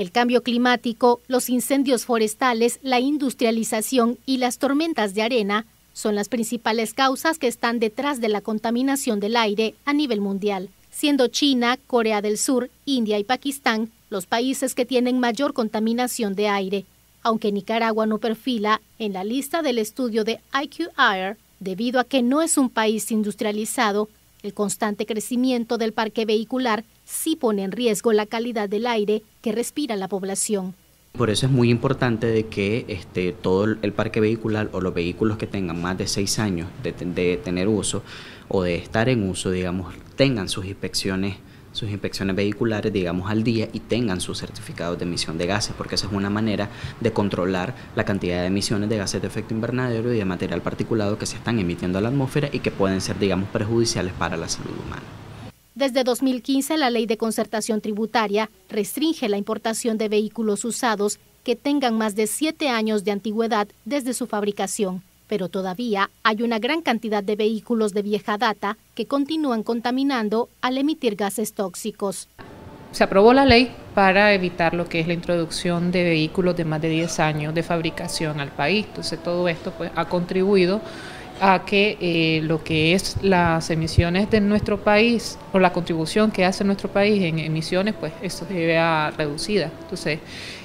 El cambio climático, los incendios forestales, la industrialización y las tormentas de arena son las principales causas que están detrás de la contaminación del aire a nivel mundial, siendo China, Corea del Sur, India y Pakistán los países que tienen mayor contaminación de aire, aunque Nicaragua no perfila en la lista del estudio de IQ Air debido a que no es un país industrializado. El constante crecimiento del parque vehicular sí pone en riesgo la calidad del aire que respira la población. Por eso es muy importante de que todo el parque vehicular o los vehículos que tengan más de 6 años de tener uso o de estar en uso, digamos, tengan sus inspecciones vehiculares, digamos, al día y tengan sus certificados de emisión de gases, porque esa es una manera de controlar la cantidad de emisiones de gases de efecto invernadero y de material particulado que se están emitiendo a la atmósfera y que pueden ser, digamos, perjudiciales para la salud humana. Desde 2015, la Ley de Concertación Tributaria restringe la importación de vehículos usados que tengan más de 7 años de antigüedad desde su fabricación, pero todavía hay una gran cantidad de vehículos de vieja data que continúan contaminando al emitir gases tóxicos. Se aprobó la ley para evitar lo que es la introducción de vehículos de más de 10 años de fabricación al país. Entonces todo esto pues ha contribuido a que lo que es las emisiones de nuestro país o la contribución que hace nuestro país en emisiones, pues eso se vea reducida. Entonces,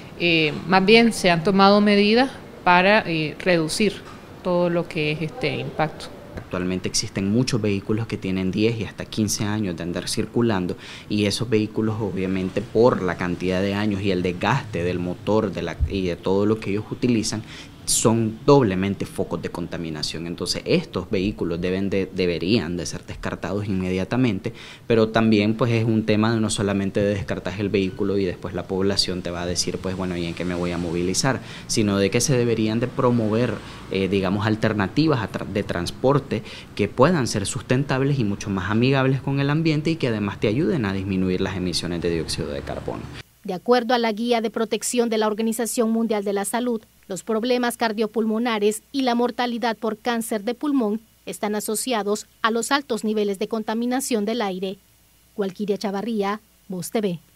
más bien se han tomado medidas para reducir todo lo que es este impacto. Actualmente existen muchos vehículos que tienen 10 y hasta 15 años de andar circulando y esos vehículos obviamente por la cantidad de años y el desgaste del motor y de todo lo que ellos utilizan son doblemente focos de contaminación. Entonces estos vehículos deberían de ser descartados inmediatamente, pero también pues es un tema de no solamente de descartar el vehículo y después la población te va a decir pues bueno, ¿y en qué me voy a movilizar? Sino de que se deberían de promover digamos alternativas de transporte que puedan ser sustentables y mucho más amigables con el ambiente y que además te ayuden a disminuir las emisiones de dióxido de carbono. De acuerdo a la Guía de Protección de la Organización Mundial de la Salud, los problemas cardiopulmonares y la mortalidad por cáncer de pulmón están asociados a los altos niveles de contaminación del aire. Walkiria Chavarría, Voz TV.